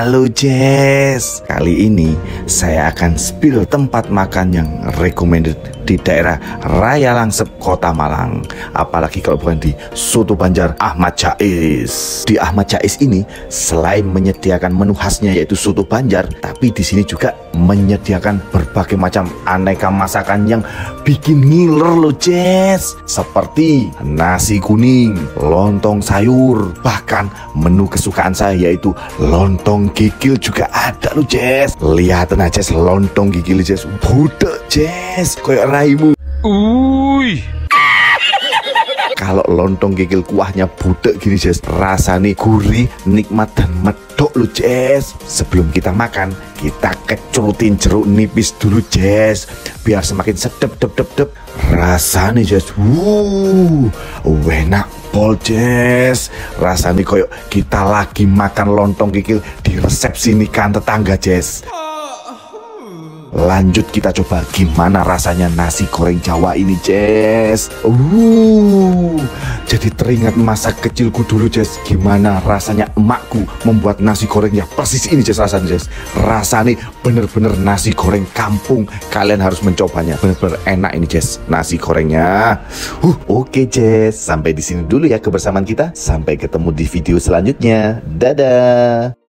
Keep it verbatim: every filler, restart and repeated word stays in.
Halo Jess, kali ini saya akan spill tempat makan yang recommended di daerah Raya Langsep, Kota Malang. Apalagi kalau bukan di Soto Banjar Ahmad Jais. Di Ahmad Jais ini selain menyediakan menu khasnya yaitu soto Banjar, tapi di sini juga menyediakan berbagai macam aneka masakan yang bikin ngiler loh Jess. Seperti nasi kuning, lontong sayur, bahkan menu kesukaan saya yaitu lontong gigil juga ada loh Jess. Lihat aja lontong gigil Jess, budek Jess, kayak raimu. Uy. Kalau lontong gigil kuahnya budek gini Jess, rasanya gurih, nikmat dan medok loh Jess. Sebelum kita makan, kita kecurutin jeruk nipis dulu Jess, biar semakin sedep dep dep dep rasanya Jess. Wuh, enak pol Jess. Rasanya koyok kita lagi makan lontong gigil di resepsi nikahan tetangga Jess. Lanjut kita coba gimana rasanya nasi goreng Jawa ini Jess. Uh, jadi teringat masa kecilku dulu Jess, gimana rasanya emakku membuat nasi gorengnya persis ini Jess rasanya Jess. Rasanya bener-bener nasi goreng kampung. Kalian harus mencobanya, bener-bener enak ini Jess nasi gorengnya. Uh, Oke okay, Jess, sampai di sini dulu ya kebersamaan kita. Sampai ketemu di video selanjutnya. Dadah.